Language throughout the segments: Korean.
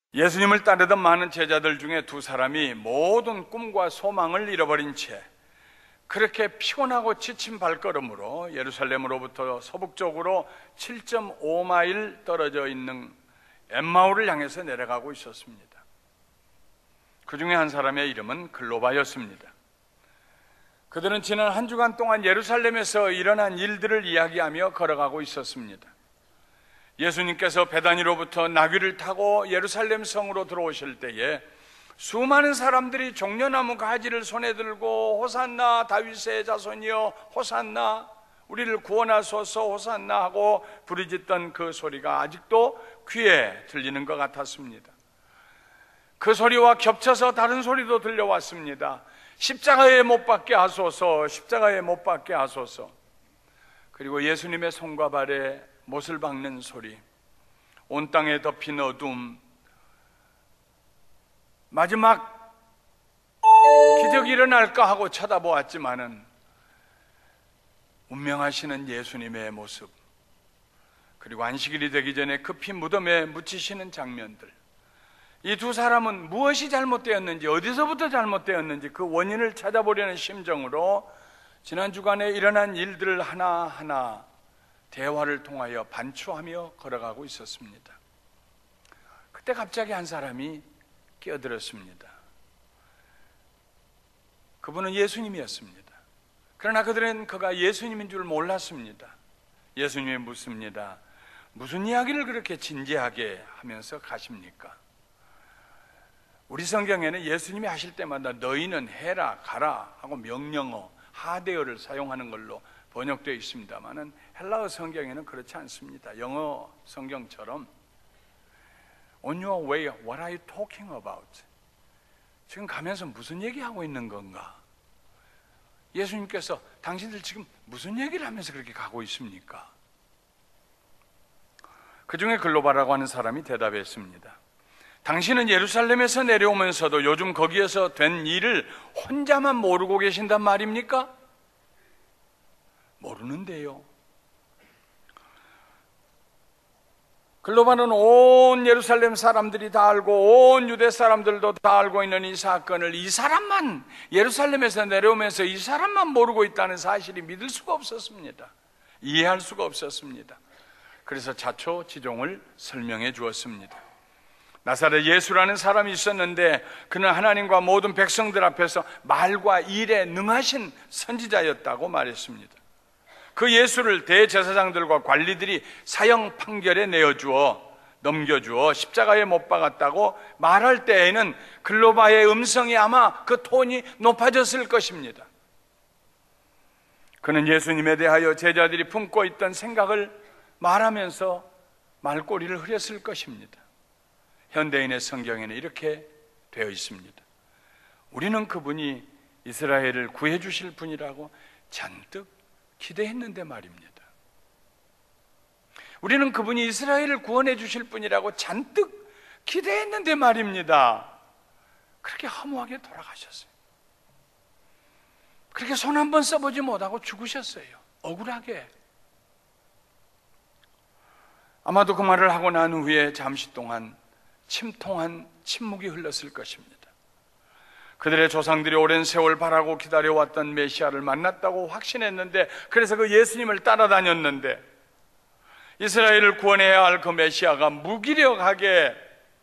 예수님을 따르던 많은 제자들 중에 두 사람이 모든 꿈과 소망을 잃어버린 채 그렇게 피곤하고 지친 발걸음으로 예루살렘으로부터 서북쪽으로 7.5마일 떨어져 있는 엠마오를 향해서 내려가고 있었습니다. 그 중에 한 사람의 이름은 글로바였습니다. 그들은 지난 한 주간 동안 예루살렘에서 일어난 일들을 이야기하며 걸어가고 있었습니다. 예수님께서 베다니로부터 나귀를 타고 예루살렘 성으로 들어오실 때에 수많은 사람들이 종려나무 가지를 손에 들고 호산나 다윗의 자손이여 호산나 우리를 구원하소서 호산나 하고 부르짖던 그 소리가 아직도 귀에 들리는 것 같았습니다. 그 소리와 겹쳐서 다른 소리도 들려왔습니다. 십자가에 못 박게 하소서, 십자가에 못 박게 하소서. 그리고 예수님의 손과 발에 못을 박는 소리, 온 땅에 덮인 어둠, 마지막 기적이 일어날까 하고 쳐다보았지만은 운명하시는 예수님의 모습, 그리고 안식일이 되기 전에 급히 무덤에 묻히시는 장면들, 이 두 사람은 무엇이 잘못되었는지, 어디서부터 잘못되었는지 그 원인을 찾아보려는 심정으로 지난 주간에 일어난 일들을 하나하나 대화를 통하여 반추하며 걸어가고 있었습니다. 그때 갑자기 한 사람이 끼어들었습니다. 그분은 예수님이었습니다. 그러나 그들은 그가 예수님인 줄 몰랐습니다. 예수님이 묻습니다. 무슨 이야기를 그렇게 진지하게 하면서 가십니까? 우리 성경에는 예수님이 하실 때마다 너희는 해라 가라 하고 명령어 하데어를 사용하는 걸로 번역되어 있습니다만은 헬라어 성경에는 그렇지 않습니다. 영어 성경처럼 On your way, what are you talking about? 지금 가면서 무슨 얘기하고 있는 건가? 예수님께서 당신들 지금 무슨 얘기를 하면서 그렇게 가고 있습니까? 그 중에 글로바라고 하는 사람이 대답했습니다. 당신은 예루살렘에서 내려오면서도 요즘 거기에서 된 일을 혼자만 모르고 계신단 말입니까? 모르는데요. 글로바는 온 예루살렘 사람들이 다 알고 온 유대 사람들도 다 알고 있는 이 사건을 이 사람만, 예루살렘에서 내려오면서 이 사람만 모르고 있다는 사실이 믿을 수가 없었습니다. 이해할 수가 없었습니다. 그래서 자초지종을 설명해 주었습니다. 나사렛 예수라는 사람이 있었는데 그는 하나님과 모든 백성들 앞에서 말과 일에 능하신 선지자였다고 말했습니다. 그 예수를 대제사장들과 관리들이 사형 판결에 넘겨주어 십자가에 못 박았다고 말할 때에는 글로바의 음성이 아마 그 톤이 높아졌을 것입니다. 그는 예수님에 대하여 제자들이 품고 있던 생각을 말하면서 말꼬리를 흐렸을 것입니다. 현대인의 성경에는 이렇게 되어 있습니다. 우리는 그분이 이스라엘을 구해 주실 분이라고 잔뜩 기대했는데 말입니다. 우리는 그분이 이스라엘을 구원해 주실 분이라고 잔뜩 기대했는데 말입니다. 그렇게 허무하게 돌아가셨어요. 그렇게 손 한 번 써보지 못하고 죽으셨어요. 억울하게. 아마도 그 말을 하고 난 후에 잠시 동안 침통한 침묵이 흘렀을 것입니다. 그들의 조상들이 오랜 세월 바라고 기다려왔던 메시아를 만났다고 확신했는데, 그래서 그 예수님을 따라다녔는데, 이스라엘을 구원해야 할 그 메시아가 무기력하게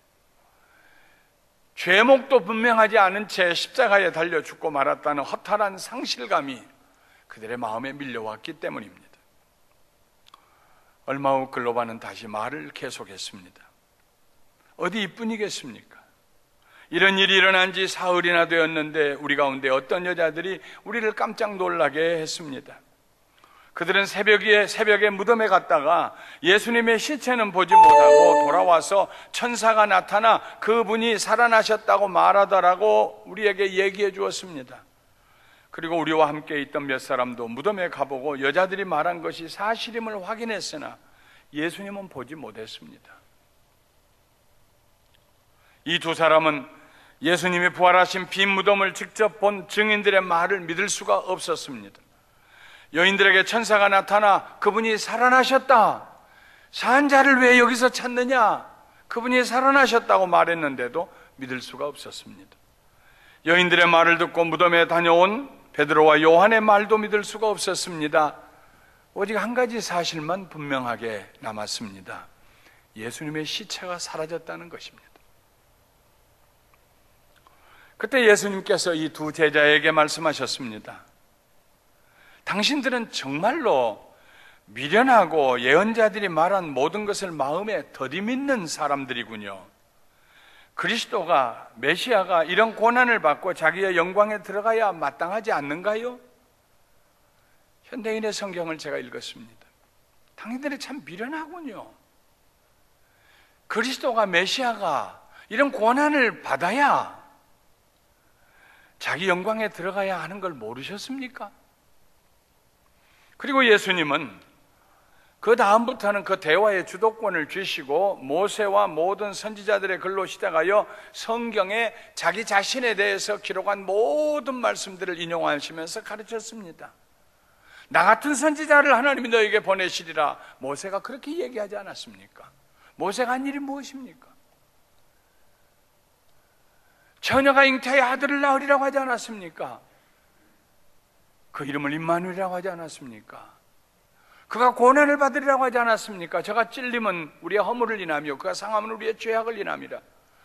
죄목도 분명하지 않은 채 십자가에 달려 죽고 말았다는 허탈한 상실감이 그들의 마음에 밀려왔기 때문입니다. 얼마 후 글로바는 다시 말을 계속했습니다. 어디 이뿐이겠습니까? 이런 일이 일어난 지 사흘이나 되었는데 우리 가운데 어떤 여자들이 우리를 깜짝 놀라게 했습니다. 그들은 새벽에 무덤에 갔다가 예수님의 시체는 보지 못하고 돌아와서 천사가 나타나 그분이 살아나셨다고 말하더라고 우리에게 얘기해 주었습니다. 그리고 우리와 함께 있던 몇 사람도 무덤에 가보고 여자들이 말한 것이 사실임을 확인했으나 예수님은 보지 못했습니다. 이 두 사람은 예수님이 부활하신 빈 무덤을 직접 본 증인들의 말을 믿을 수가 없었습니다. 여인들에게 천사가 나타나 그분이 살아나셨다, 산 자를 왜 여기서 찾느냐, 그분이 살아나셨다고 말했는데도 믿을 수가 없었습니다. 여인들의 말을 듣고 무덤에 다녀온 베드로와 요한의 말도 믿을 수가 없었습니다. 오직 한 가지 사실만 분명하게 남았습니다. 예수님의 시체가 사라졌다는 것입니다. 그때 예수님께서 이 두 제자에게 말씀하셨습니다. 당신들은 정말로 미련하고 예언자들이 말한 모든 것을 마음에 더디 믿는 사람들이군요. 그리스도가, 메시아가 이런 고난을 받고 자기의 영광에 들어가야 마땅하지 않는가요? 현대인의 성경을 제가 읽었습니다. 당신들이 참 미련하군요. 그리스도가, 메시아가 이런 고난을 받아야 자기 영광에 들어가야 하는 걸 모르셨습니까? 그리고 예수님은 그 다음부터는 그 대화의 주도권을 쥐시고 모세와 모든 선지자들의 글로 시작하여 성경에 자기 자신에 대해서 기록한 모든 말씀들을 인용하시면서 가르쳤습니다. 나 같은 선지자를 하나님이 너에게 보내시리라. 모세가 그렇게 얘기하지 않았습니까? 모세가 한 일이 무엇입니까? 처녀가 잉태의 아들을 낳으리라고 하지 않았습니까? 그 이름을 임마누엘이라고 하지 않았습니까? 그가 고난을 받으리라고 하지 않았습니까? 저가 찔림은 우리의 허물을 인하며 그가 상함은 우리의 죄악을 인함이라.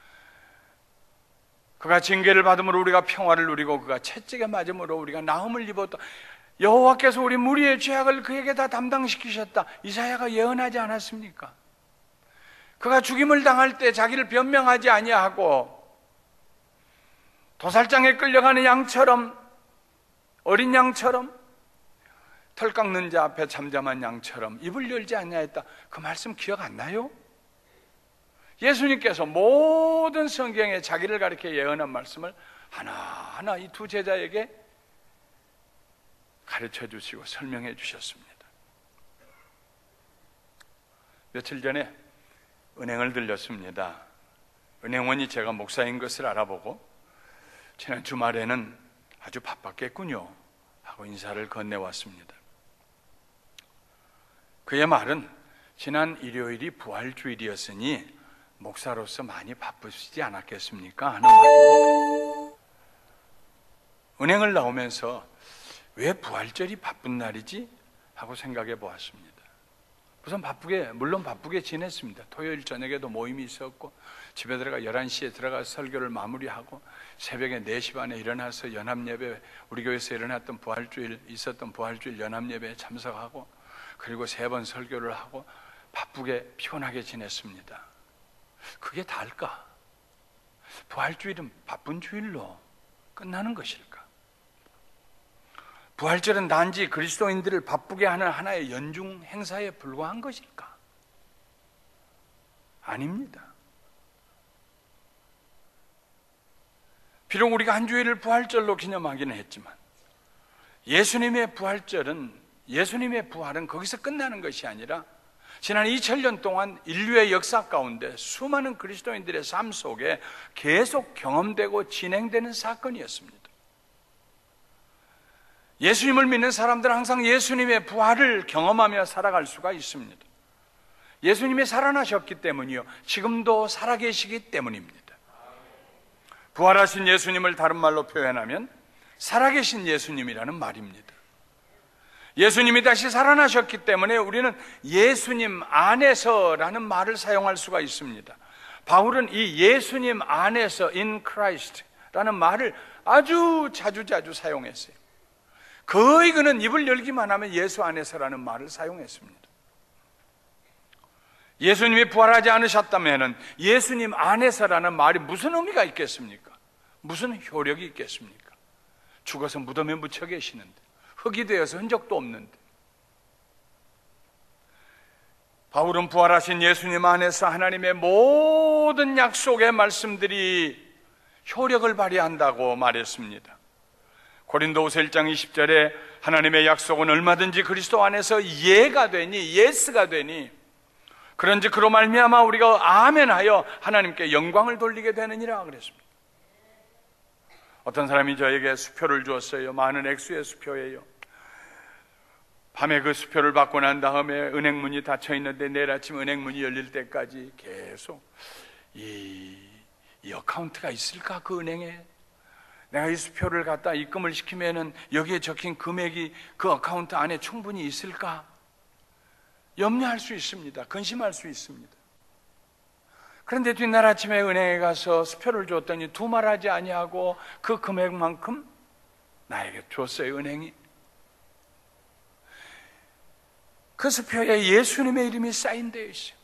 그가 징계를 받음으로 우리가 평화를 누리고 그가 채찍에 맞음으로 우리가 나음을 입었다. 여호와께서 우리 무리의 죄악을 그에게 다 담당시키셨다. 이사야가 예언하지 않았습니까? 그가 죽임을 당할 때 자기를 변명하지 아니하고 도살장에 끌려가는 양처럼, 어린 양처럼, 털 깎는 자 앞에 잠잠한 양처럼 입을 열지 아니하였다. 그 말씀 기억 안 나요? 예수님께서 모든 성경에 자기를 가리켜 예언한 말씀을 하나하나 이 두 제자에게 가르쳐 주시고 설명해 주셨습니다. 며칠 전에 은행을 들렸습니다. 은행원이 제가 목사인 것을 알아보고 지난 주말에는 아주 바빴겠군요 하고 인사를 건네왔습니다. 그의 말은 지난 일요일이 부활주일이었으니 목사로서 많이 바쁘시지 않았겠습니까? 하는 말입니다. 은행을 나오면서 왜 부활절이 바쁜 날이지? 하고 생각해 보았습니다. 물론 바쁘게 지냈습니다. 토요일 저녁에도 모임이 있었고 집에 들어가 11시에 들어가서 설교를 마무리하고 새벽에 4시 반에 일어나서 연합예배, 우리 교회에서 있었던 부활주일 연합예배에 참석하고 그리고 3번 설교를 하고 바쁘게 피곤하게 지냈습니다. 그게 다일까? 부활주일은 바쁜 주일로 끝나는 것일까? 부활절은 단지 그리스도인들을 바쁘게 하는 하나의 연중 행사에 불과한 것일까? 아닙니다. 비록 우리가 한 주일을 부활절로 기념하기는 했지만 예수님의 부활은 거기서 끝나는 것이 아니라 지난 2000년 동안 인류의 역사 가운데 수많은 그리스도인들의 삶 속에 계속 경험되고 진행되는 사건이었습니다. 예수님을 믿는 사람들은 항상 예수님의 부활을 경험하며 살아갈 수가 있습니다. 예수님이 살아나셨기 때문이요, 지금도 살아계시기 때문입니다. 부활하신 예수님을 다른 말로 표현하면 살아계신 예수님이라는 말입니다. 예수님이 다시 살아나셨기 때문에 우리는 예수님 안에서라는 말을 사용할 수가 있습니다. 바울은 이 예수님 안에서 in Christ라는 말을 아주 자주 사용했어요. 거의 그는 입을 열기만 하면 예수 안에서라는 말을 사용했습니다. 예수님이 부활하지 않으셨다면 예수님 안에서라는 말이 무슨 의미가 있겠습니까? 무슨 효력이 있겠습니까? 죽어서 무덤에 묻혀 계시는데, 흙이 되어서 흔적도 없는데. 바울은 부활하신 예수님 안에서 하나님의 모든 약속의 말씀들이 효력을 발휘한다고 말했습니다. 고린도후서 1장 20절에 하나님의 약속은 얼마든지 그리스도 안에서 예가 되니, 예스가 되니, 그런지 그로 말미암아 우리가 아멘하여 하나님께 영광을 돌리게 되느니라 그랬습니다. 어떤 사람이 저에게 수표를 주었어요. 많은 액수의 수표예요. 밤에 그 수표를 받고 난 다음에 은행문이 닫혀 있는데 내일 아침 은행문이 열릴 때까지 계속 이 어카운트가 있을까? 그 은행에 내가 이 수표를 갖다 입금을 시키면은 여기에 적힌 금액이 그 어카운트 안에 충분히 있을까? 염려할 수 있습니다. 근심할 수 있습니다. 그런데 뒷날 아침에 은행에 가서 수표를 줬더니 두말하지 아니하고 그 금액만큼 나에게 줬어요. 은행이. 그 수표에 예수님의 이름이 사인되어 있어요.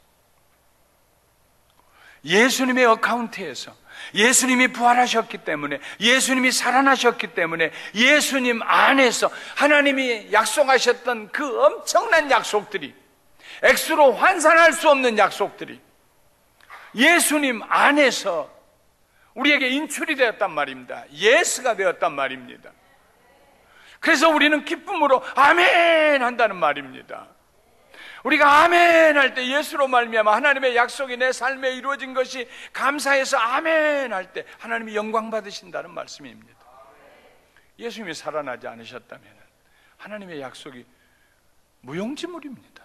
예수님의 어카운트에서 예수님이 부활하셨기 때문에, 예수님이 살아나셨기 때문에, 예수님 안에서 하나님이 약속하셨던 그 엄청난 약속들이, 액수로 환산할 수 없는 약속들이 예수님 안에서 우리에게 인출이 되었단 말입니다. 예스가 되었단 말입니다. 그래서 우리는 기쁨으로 아멘 한다는 말입니다. 우리가 아멘 할 때, 예수로 말미암아 하나님의 약속이 내 삶에 이루어진 것이 감사해서 아멘 할 때 하나님이 영광 받으신다는 말씀입니다. 예수님이 살아나지 않으셨다면 하나님의 약속이 무용지물입니다.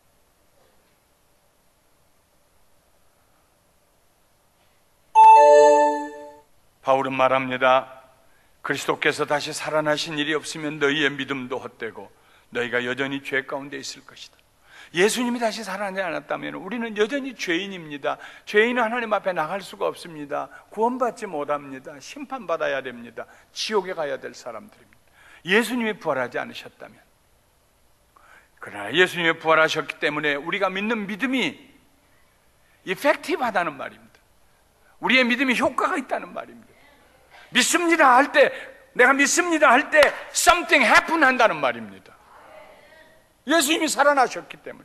바울은 말합니다. 그리스도께서 다시 살아나신 일이 없으면 너희의 믿음도 헛되고 너희가 여전히 죄 가운데 있을 것이다. 예수님이 다시 살아나지 않았다면 우리는 여전히 죄인입니다. 죄인은 하나님 앞에 나갈 수가 없습니다. 구원받지 못합니다. 심판받아야 됩니다. 지옥에 가야 될 사람들입니다. 예수님이 부활하지 않으셨다면. 그러나 예수님이 부활하셨기 때문에 우리가 믿는 믿음이 이펙티브하다는 말입니다. 우리의 믿음이 효과가 있다는 말입니다. 믿습니다 할 때, 내가 믿습니다 할 때 something happen 한다는 말입니다. 예수님이 살아나셨기 때문에.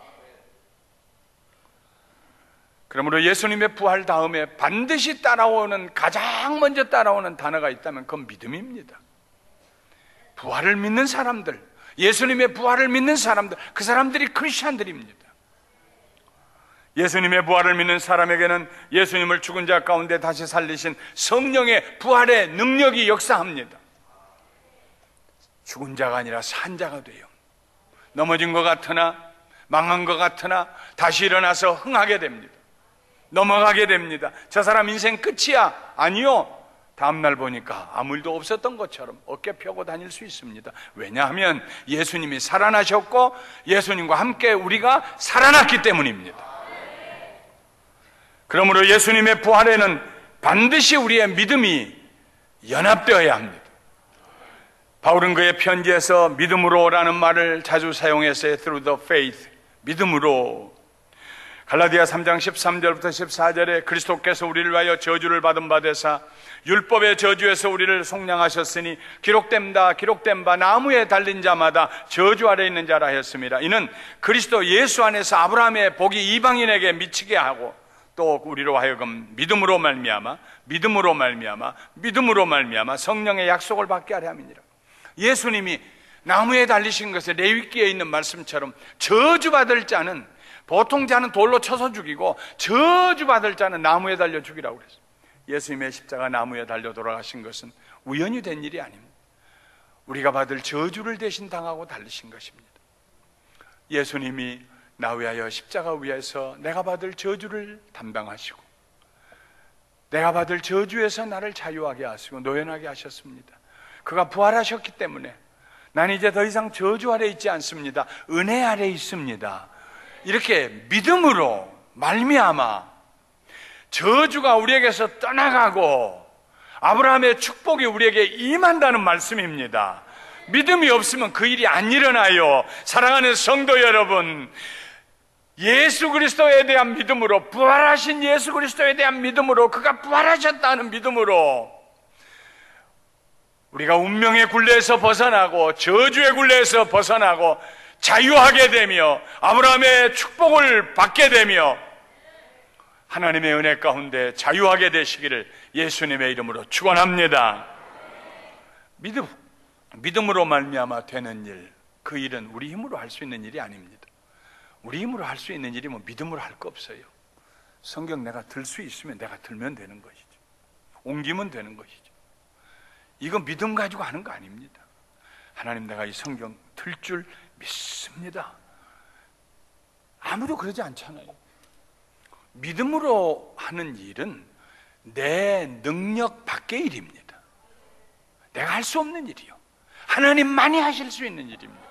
그러므로 예수님의 부활 다음에 반드시 따라오는, 가장 먼저 따라오는 단어가 있다면 그건 믿음입니다. 부활을 믿는 사람들, 예수님의 부활을 믿는 사람들, 그 사람들이 크리스찬들입니다. 예수님의 부활을 믿는 사람에게는 예수님을 죽은 자 가운데 다시 살리신 성령의 부활의 능력이 역사합니다. 죽은 자가 아니라 산 자가 돼요. 넘어진 것 같으나, 망한 것 같으나 다시 일어나서 흥하게 됩니다. 넘어가게 됩니다. 저 사람 인생 끝이야. 아니요, 다음날 보니까 아무 일도 없었던 것처럼 어깨 펴고 다닐 수 있습니다. 왜냐하면 예수님이 살아나셨고 예수님과 함께 우리가 살아났기 때문입니다. 그러므로 예수님의 부활에는 반드시 우리의 믿음이 연합되어야 합니다. 바울은 그의 편지에서 믿음으로라는 말을 자주 사용했어요. Through the faith, 믿음으로. 갈라디아 3장 13절부터 14절에 그리스도께서 우리를 위하여 저주를 받은 바 되사 율법의 저주에서 우리를 속량하셨으니 기록된 바 나무에 달린 자마다 저주 아래 있는 자라 했습니다. 이는 그리스도 예수 안에서 아브라함의 복이 이방인에게 미치게 하고 또 우리로 하여금 믿음으로 말미암아 성령의 약속을 받게 하려 함이니라. 예수님이 나무에 달리신 것에 레위기에 있는 말씀처럼 저주받을 자는, 보통 자는 돌로 쳐서 죽이고 저주받을 자는 나무에 달려 죽이라고 그랬어요. 예수님의 십자가 나무에 달려 돌아가신 것은 우연히 된 일이 아닙니다. 우리가 받을 저주를 대신 당하고 달리신 것입니다. 예수님이 나 위하여 십자가 위에서 내가 받을 저주를 담당하시고 내가 받을 저주에서 나를 자유하게 하시고 노연하게 하셨습니다. 그가 부활하셨기 때문에 난 이제 더 이상 저주 아래 있지 않습니다. 은혜 아래 있습니다. 이렇게 믿음으로 말미암아 저주가 우리에게서 떠나가고 아브라함의 축복이 우리에게 임한다는 말씀입니다. 믿음이 없으면 그 일이 안 일어나요. 사랑하는 성도 여러분, 예수 그리스도에 대한 믿음으로, 부활하신 예수 그리스도에 대한 믿음으로, 그가 부활하셨다는 믿음으로 우리가 운명의 굴레에서 벗어나고 저주의 굴레에서 벗어나고 자유하게 되며 아브라함의 축복을 받게 되며 하나님의 은혜 가운데 자유하게 되시기를 예수님의 이름으로 축원합니다. 믿음으로 말미암아 되는 일, 그 일은 우리 힘으로 할 수 있는 일이 아닙니다. 우리 힘으로 할 수 있는 일이 뭐 믿음으로 할 거 없어요. 성경 내가 들 수 있으면 내가 들면 되는 것이죠. 옮기면 되는 것이죠. 이거 믿음 가지고 하는 거 아닙니다. 하나님, 내가 이 성경 들 줄 믿습니다. 아무도 그러지 않잖아요. 믿음으로 하는 일은 내 능력 밖의 일입니다. 내가 할 수 없는 일이요, 하나님만이 하실 수 있는 일입니다.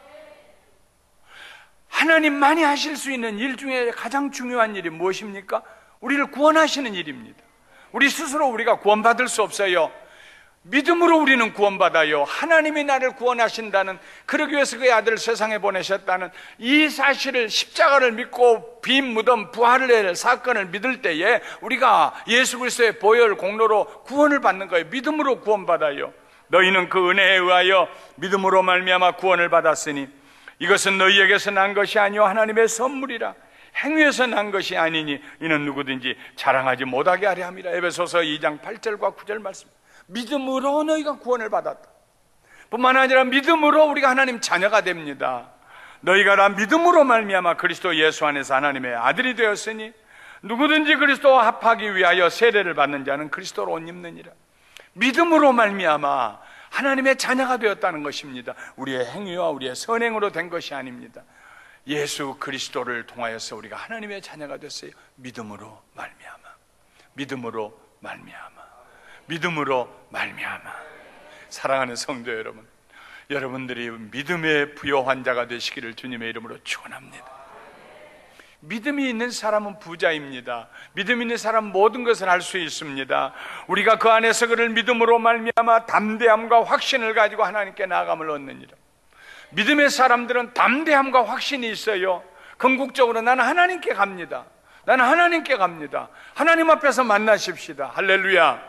하나님만이 하실 수 있는 일 중에 가장 중요한 일이 무엇입니까? 우리를 구원하시는 일입니다. 우리 스스로 우리가 구원받을 수 없어요. 믿음으로 우리는 구원받아요. 하나님이 나를 구원하신다는, 그러기 위해서 그의 아들을 세상에 보내셨다는 이 사실을, 십자가를 믿고 빈 무덤 부활의 사건을 믿을 때에 우리가 예수 그리스도의 보혈 공로로 구원을 받는 거예요. 믿음으로 구원받아요. 너희는 그 은혜에 의하여 믿음으로 말미암아 구원을 받았으니 이것은 너희에게서 난 것이 아니요 하나님의 선물이라. 행위에서 난 것이 아니니 이는 누구든지 자랑하지 못하게 하려 함이라. 에베소서 2장 8절과 9절 말씀. 믿음으로 너희가 구원을 받았다. 뿐만 아니라 믿음으로 우리가 하나님 자녀가 됩니다. 너희가 다 믿음으로 말미암아 그리스도 예수 안에서 하나님의 아들이 되었으니 누구든지 그리스도와 합하기 위하여 세례를 받는 자는 그리스도로 옷 입느니라. 믿음으로 말미암아 하나님의 자녀가 되었다는 것입니다. 우리의 행위와 우리의 선행으로 된 것이 아닙니다. 예수 그리스도를 통하여서 우리가 하나님의 자녀가 됐어요. 믿음으로 말미암아, 믿음으로 말미암아, 믿음으로 말미암아. 사랑하는 성도 여러분, 여러분들이 믿음의 부요한 자가 되시기를 주님의 이름으로 축원합니다. 믿음이 있는 사람은 부자입니다. 믿음 있는 사람은 모든 것을 할 수 있습니다. 우리가 그 안에서 그를 믿음으로 말미암아 담대함과 확신을 가지고 하나님께 나아감을 얻느니라. 믿음의 사람들은 담대함과 확신이 있어요. 궁극적으로 나는 하나님께 갑니다. 나는 하나님께 갑니다. 하나님 앞에서 만나십시다. 할렐루야.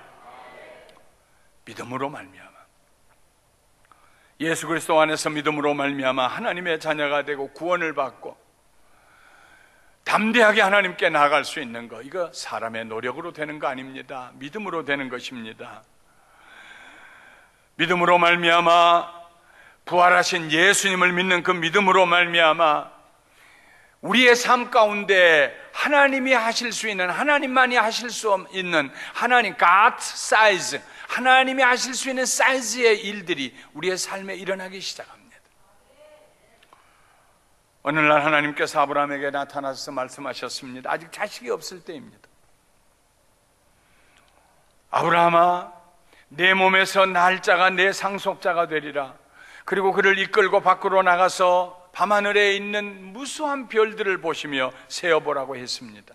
믿음으로 말미암아, 예수 그리스도 안에서 믿음으로 말미암아 하나님의 자녀가 되고 구원을 받고 담대하게 하나님께 나아갈 수 있는 거, 이거 사람의 노력으로 되는 거 아닙니다. 믿음으로 되는 것입니다. 믿음으로 말미암아 부활하신 예수님을 믿는 그 믿음으로 말미암아 우리의 삶 가운데 하나님이 하실 수 있는, 하나님만이 하실 수 있는 하나님 God size, 하나님이 하실 수 있는 사이즈의 일들이 우리의 삶에 일어나기 시작합니다. 어느 날 하나님께서 아브라함에게 나타나셔서 말씀하셨습니다. 아직 자식이 없을 때입니다. 아브라함아, 내 몸에서 날짜가 내 상속자가 되리라. 그리고 그를 이끌고 밖으로 나가서 밤하늘에 있는 무수한 별들을 보시며 세어보라고 했습니다.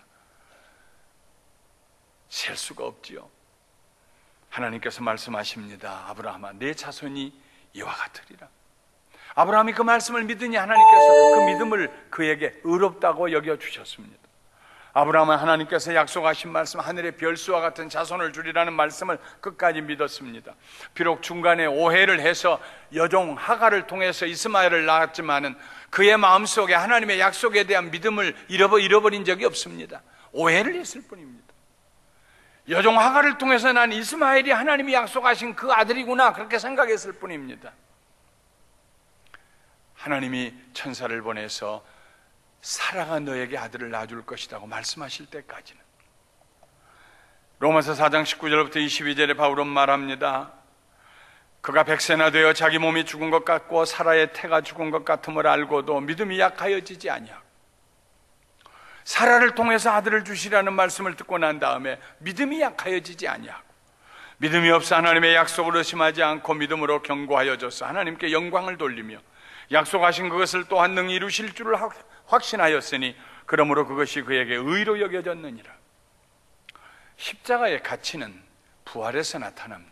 셀 수가 없지요. 하나님께서 말씀하십니다. 아브라함아, 내 자손이 이와 같으리라. 아브라함이 그 말씀을 믿으니 하나님께서 그 믿음을 그에게 의롭다고 여겨주셨습니다. 아브라함은 하나님께서 약속하신 말씀, 하늘의 별수와 같은 자손을 주리라는 말씀을 끝까지 믿었습니다. 비록 중간에 오해를 해서 여종 하갈을 통해서 이스마엘을 낳았지만은 그의 마음속에 하나님의 약속에 대한 믿음을 잃어버린 적이 없습니다. 오해를 했을 뿐입니다. 여종 하갈을 통해서 난 이스마엘이 하나님이 약속하신 그 아들이구나, 그렇게 생각했을 뿐입니다. 하나님이 천사를 보내서 사라가 너에게 아들을 낳아줄 것이라고 말씀하실 때까지는, 로마서 4장 19절부터 22절에 바울은 말합니다. 그가 100세나 되어 자기 몸이 죽은 것 같고 사라의 태가 죽은 것 같음을 알고도 믿음이 약하여지지 아니하고, 사라를 통해서 아들을 주시라는 말씀을 듣고 난 다음에 믿음이 약하여지지 아니하고, 믿음이 없어 하나님의 약속을 의심하지 않고 믿음으로 경고하여져서 하나님께 영광을 돌리며 약속하신 그것을 또한 능히 이루실 줄을 확신하였으니 그러므로 그것이 그에게 의로 여겨졌느니라. 십자가의 가치는 부활에서 나타납니다.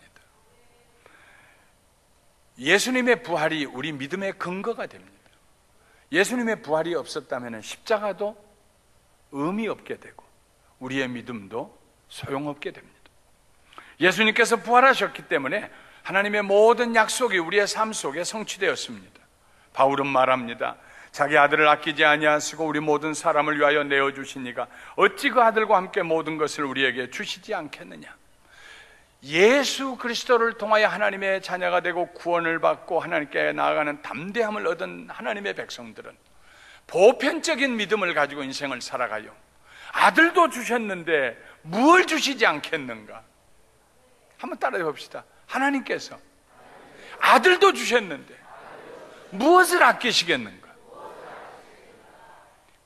예수님의 부활이 우리 믿음의 근거가 됩니다. 예수님의 부활이 없었다면 십자가도 의미 없게 되고 우리의 믿음도 소용없게 됩니다. 예수님께서 부활하셨기 때문에 하나님의 모든 약속이 우리의 삶 속에 성취되었습니다. 바울은 말합니다. 자기 아들을 아끼지 아니하시고 우리 모든 사람을 위하여 내어주시니가 어찌 그 아들과 함께 모든 것을 우리에게 주시지 않겠느냐. 예수 그리스도를 통하여 하나님의 자녀가 되고 구원을 받고 하나님께 나아가는 담대함을 얻은 하나님의 백성들은 보편적인 믿음을 가지고 인생을 살아가요. 아들도 주셨는데 무엇을 주시지 않겠는가? 한번 따라해 봅시다. 하나님께서 아들도 주셨는데 무엇을 아끼시겠는가?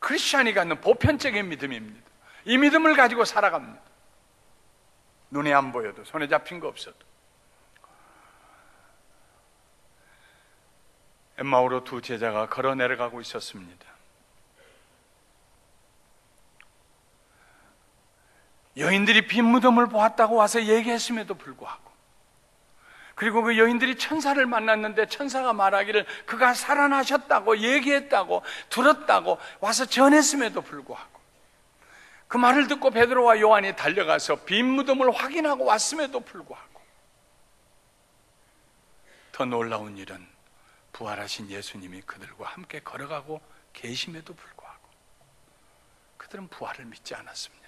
크리스찬이 갖는 보편적인 믿음입니다. 이 믿음을 가지고 살아갑니다. 눈에 안 보여도, 손에 잡힌 거 없어도. 엠마오로 두 제자가 걸어 내려가고 있었습니다. 여인들이 빈 무덤을 보았다고 와서 얘기했음에도 불구하고, 그리고 그 여인들이 천사를 만났는데 천사가 말하기를 그가 살아나셨다고 얘기했다고 들었다고 와서 전했음에도 불구하고, 그 말을 듣고 베드로와 요한이 달려가서 빈 무덤을 확인하고 왔음에도 불구하고, 더 놀라운 일은 부활하신 예수님이 그들과 함께 걸어가고 계심에도 불구하고 그들은 부활을 믿지 않았습니다.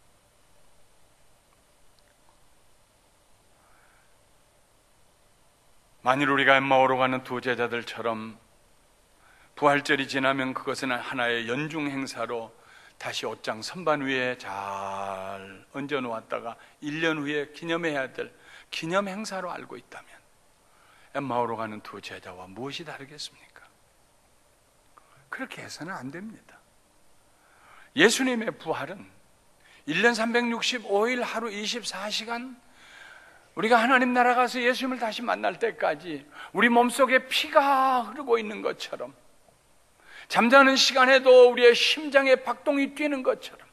만일 우리가 엠마오로 가는 두 제자들처럼 부활절이 지나면 그것은 하나의 연중 행사로 다시 옷장 선반 위에 잘 얹어 놓았다가 1년 후에 기념해야 될 기념 행사로 알고 있다면 엠마오로 가는 두 제자와 무엇이 다르겠습니까? 그렇게 해서는 안 됩니다. 예수님의 부활은 1년 365일 하루 24시간 우리가 하나님 나라 가서 예수님을 다시 만날 때까지 우리 몸속에 피가 흐르고 있는 것처럼, 잠자는 시간에도 우리의 심장에 박동이 뛰는 것처럼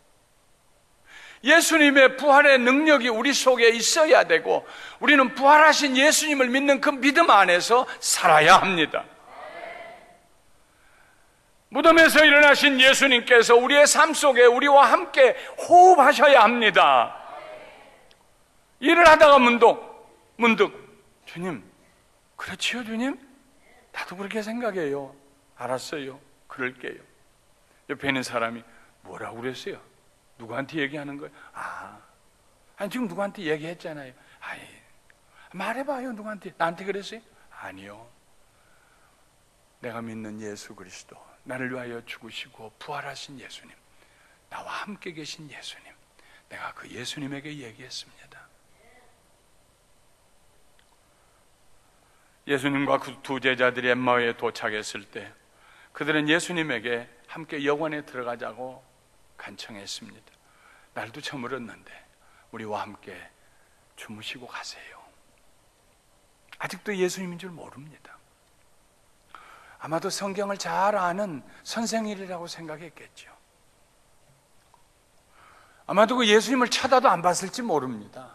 예수님의 부활의 능력이 우리 속에 있어야 되고, 우리는 부활하신 예수님을 믿는 그 믿음 안에서 살아야 합니다. 무덤에서 일어나신 예수님께서 우리의 삶 속에 우리와 함께 호흡하셔야 합니다. 일을 하다가 문득 주님, 그렇지요 주님? 나도 그렇게 생각해요. 알았어요, 그럴게요. 옆에 있는 사람이 뭐라고 그랬어요? 누구한테 얘기하는 거예요? 아니 지금 누구한테 얘기했잖아요. 아이, 말해봐요. 누구한테? 나한테 그랬어요? 아니요, 내가 믿는 예수 그리스도, 나를 위하여 죽으시고 부활하신 예수님, 나와 함께 계신 예수님, 내가 그 예수님에게 얘기했습니다. 예수님과 그 두 제자들이 엠마오에 도착했을 때 그들은 예수님에게 함께 영원에 들어가자고 간청했습니다. 날도 저물었는데 우리와 함께 주무시고 가세요. 아직도 예수님인 줄 모릅니다. 아마도 성경을 잘 아는 선생님이라고 생각했겠죠. 아마도 그 예수님을 쳐다도 안 봤을지 모릅니다.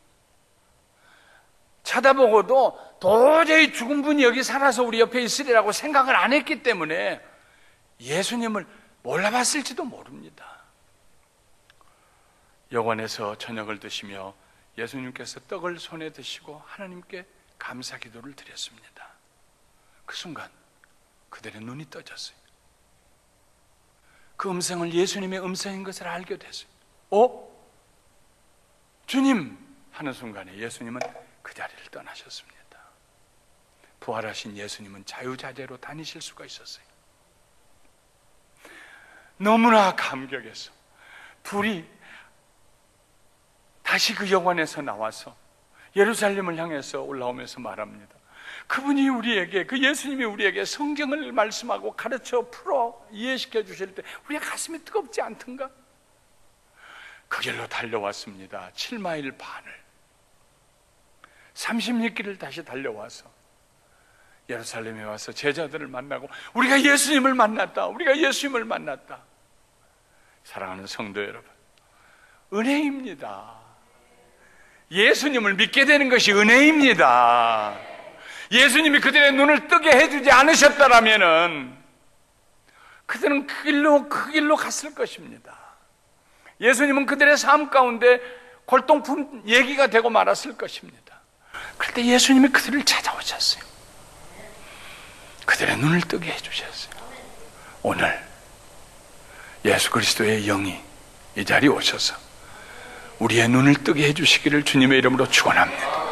쳐다보고도 도저히 죽은 분이 여기 살아서 우리 옆에 있으리라고 생각을 안 했기 때문에 예수님을 몰라봤을지도 모릅니다. 여관에서 저녁을 드시며 예수님께서 떡을 손에 드시고 하나님께 감사 기도를 드렸습니다. 그 순간 그들의 눈이 떠졌어요. 그 음성을 예수님의 음성인 것을 알게 됐어요. 주님! 하는 순간에 예수님은 그 자리를 떠나셨습니다. 부활하신 예수님은 자유자재로 다니실 수가 있었어요. 너무나 감격해서 둘이 다시 그 영원에서 나와서 예루살렘을 향해서 올라오면서 말합니다. 그분이 우리에게, 그 예수님이 우리에게 성경을 말씀하고 가르쳐 풀어 이해시켜 주실 때 우리의 가슴이 뜨겁지 않던가? 그 길로 달려왔습니다. 7마일 반을 36길을 다시 달려와서 예루살렘에 와서 제자들을 만나고 우리가 예수님을 만났다, 우리가 예수님을 만났다. 사랑하는 성도 여러분, 은혜입니다. 예수님을 믿게 되는 것이 은혜입니다. 예수님이 그들의 눈을 뜨게 해주지 않으셨다라면은 그들은 그 길로 갔을 것입니다. 예수님은 그들의 삶 가운데 골동품 얘기가 되고 말았을 것입니다. 그런데 예수님이 그들을 찾아오셨어요. 그들의 눈을 뜨게 해주셨어요. 오늘 예수 그리스도의 영이 이 자리에 오셔서 우리의 눈을 뜨게 해주시기를 주님의 이름으로 축원합니다.